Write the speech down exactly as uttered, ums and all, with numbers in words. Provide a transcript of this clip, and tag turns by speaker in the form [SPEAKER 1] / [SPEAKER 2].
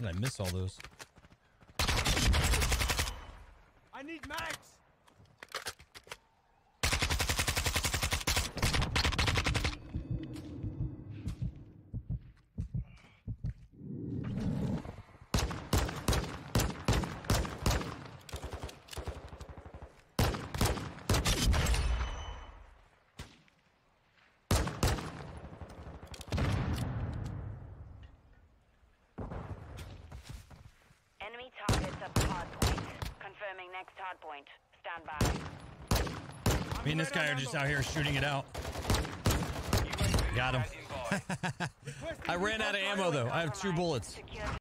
[SPEAKER 1] Did I miss all those?
[SPEAKER 2] I need mags.
[SPEAKER 3] Enemy targets at the hard point. Confirming next hard point. Stand by.
[SPEAKER 1] Me and this guy are just out here shooting it out. Got him. I ran out of ammo though. I have two bullets.